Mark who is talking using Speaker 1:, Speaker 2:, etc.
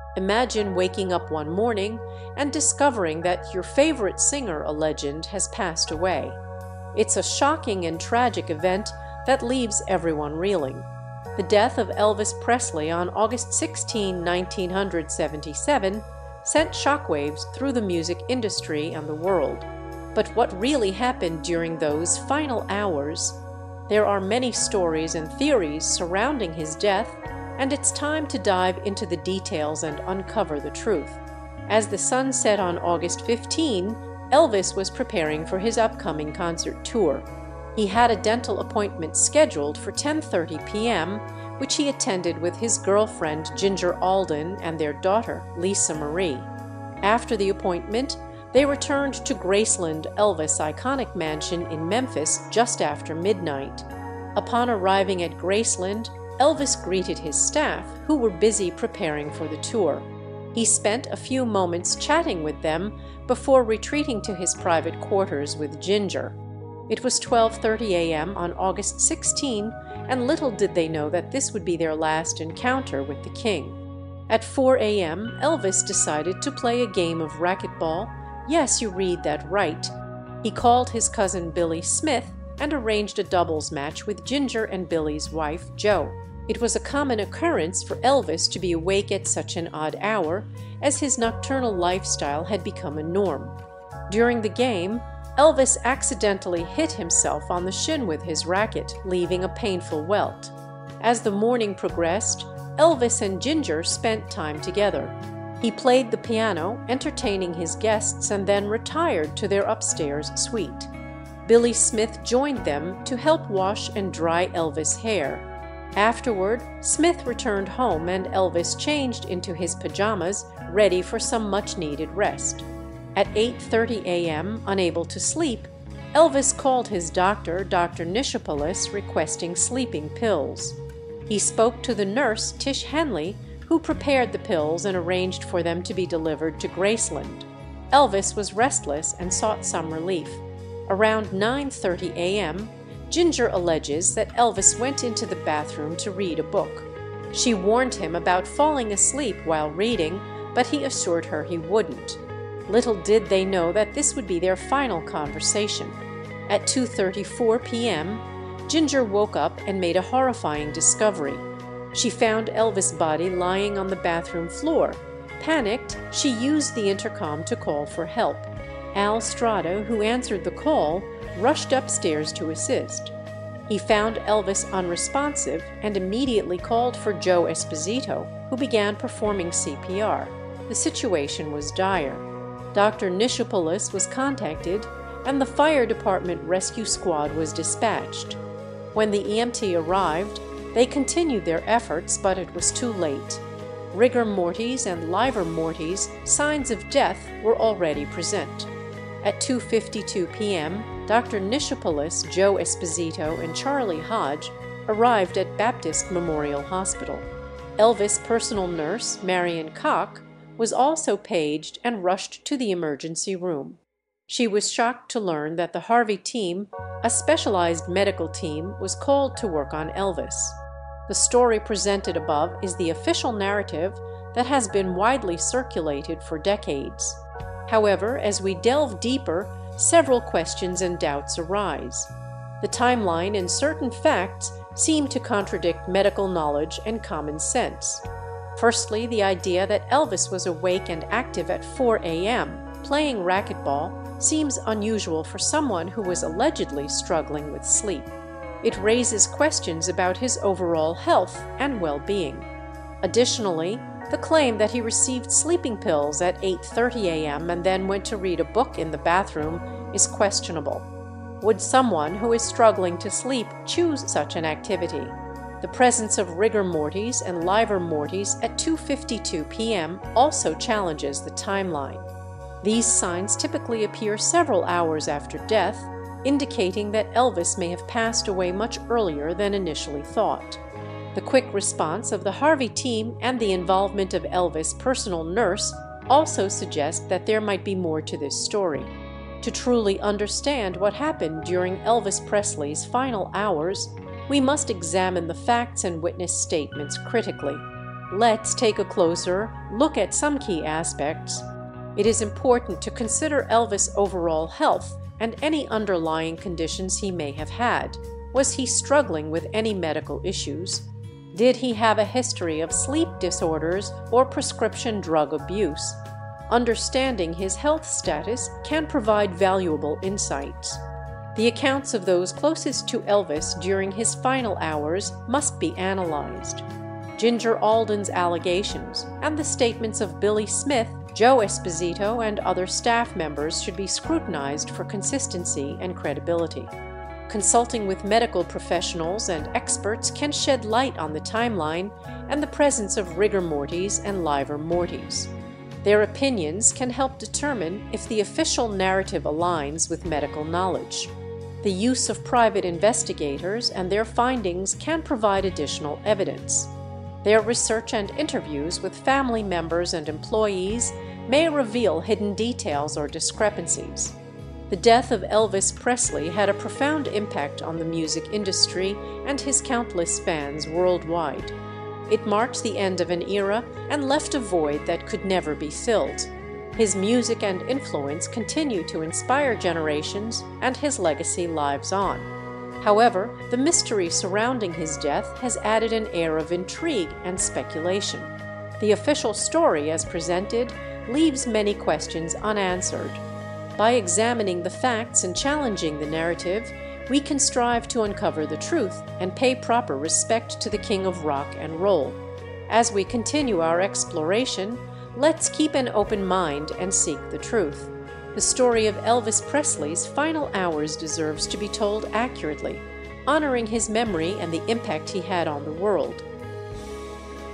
Speaker 1: Imagine waking up one morning and discovering that your favorite singer, a legend, has passed away. It's a shocking and tragic event that leaves everyone reeling. The death of Elvis Presley on August 16, 1977, sent shockwaves through the music industry and the world. But what really happened during those final hours? There are many stories and theories surrounding his death, and it's time to dive into the details and uncover the truth. As the sun set on August 15, Elvis was preparing for his upcoming concert tour. He had a dental appointment scheduled for 10:30 p.m., which he attended with his girlfriend Ginger Alden and their daughter Lisa Marie. After the appointment, they returned to Graceland, Elvis' iconic mansion in Memphis just after midnight. Upon arriving at Graceland, Elvis greeted his staff, who were busy preparing for the tour. He spent a few moments chatting with them before retreating to his private quarters with Ginger. It was 12:30 a.m. on August 16, and little did they know that this would be their last encounter with the king. At 4 a.m., Elvis decided to play a game of racquetball. Yes, you read that right. He called his cousin Billy Smith and arranged a doubles match with Ginger and Billy's wife, Jo. It was a common occurrence for Elvis to be awake at such an odd hour, as his nocturnal lifestyle had become a norm. During the game, Elvis accidentally hit himself on the shin with his racket, leaving a painful welt. As the morning progressed, Elvis and Ginger spent time together. He played the piano, entertaining his guests, and then retired to their upstairs suite. Billy Smith joined them to help wash and dry Elvis' hair. Afterward, Smith returned home and Elvis changed into his pajamas, ready for some much-needed rest. At 8:30 a.m., unable to sleep, Elvis called his doctor, Dr. Nishopoulos, requesting sleeping pills. He spoke to the nurse, Tish Henley, who prepared the pills and arranged for them to be delivered to Graceland. Elvis was restless and sought some relief. Around 9:30 a.m., Ginger alleges that Elvis went into the bathroom to read a book. She warned him about falling asleep while reading, but he assured her he wouldn't. Little did they know that this would be their final conversation. At 2:34 p.m., Ginger woke up and made a horrifying discovery. She found Elvis' body lying on the bathroom floor. Panicked, she used the intercom to call for help. Al Strada, who answered the call, rushed upstairs to assist. He found Elvis unresponsive and immediately called for Joe Esposito, who began performing CPR. The situation was dire. Dr. Nishopoulos was contacted, and the fire department rescue squad was dispatched. When the EMT arrived, they continued their efforts, but it was too late. Rigor mortis and livor mortis, signs of death, were already present. At 2:52 p.m., Dr. Nishopoulos, Joe Esposito, and Charlie Hodge arrived at Baptist Memorial Hospital. Elvis' personal nurse, Marion Koch, was also paged and rushed to the emergency room. She was shocked to learn that the Harvey team, a specialized medical team, was called to work on Elvis. The story presented above is the official narrative that has been widely circulated for decades. However, as we delve deeper, several questions and doubts arise. The timeline and certain facts seem to contradict medical knowledge and common sense. Firstly, the idea that Elvis was awake and active at 4 a.m., playing racquetball, seems unusual for someone who was allegedly struggling with sleep. It raises questions about his overall health and well-being. Additionally, the claim that he received sleeping pills at 8:30 a.m. and then went to read a book in the bathroom is questionable. Would someone who is struggling to sleep choose such an activity? The presence of rigor mortis and livor mortis at 2:52 p.m. also challenges the timeline. These signs typically appear several hours after death, indicating that Elvis may have passed away much earlier than initially thought. The quick response of the Harvey team and the involvement of Elvis' personal nurse also suggest that there might be more to this story. To truly understand what happened during Elvis Presley's final hours, we must examine the facts and witness statements critically. Let's take a closer look at some key aspects. It is important to consider Elvis' overall health and any underlying conditions he may have had. Was he struggling with any medical issues? Did he have a history of sleep disorders or prescription drug abuse? Understanding his health status can provide valuable insights. The accounts of those closest to Elvis during his final hours must be analyzed. Ginger Alden's allegations and the statements of Billy Smith, Joe Esposito, and other staff members should be scrutinized for consistency and credibility. Consulting with medical professionals and experts can shed light on the timeline and the presence of rigor mortis and livor mortis. Their opinions can help determine if the official narrative aligns with medical knowledge. The use of private investigators and their findings can provide additional evidence. Their research and interviews with family members and employees may reveal hidden details or discrepancies. The death of Elvis Presley had a profound impact on the music industry and his countless fans worldwide. It marked the end of an era and left a void that could never be filled. His music and influence continue to inspire generations, and his legacy lives on. However, the mystery surrounding his death has added an air of intrigue and speculation. The official story, as presented, leaves many questions unanswered. By examining the facts and challenging the narrative, we can strive to uncover the truth and pay proper respect to the king of rock and roll. As we continue our exploration, let's keep an open mind and seek the truth. The story of Elvis Presley's final hours deserves to be told accurately, honoring his memory and the impact he had on the world.